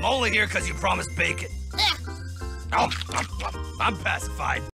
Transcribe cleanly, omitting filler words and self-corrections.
I'm only here because you promised bacon. Eh. Oh, I'm pacified.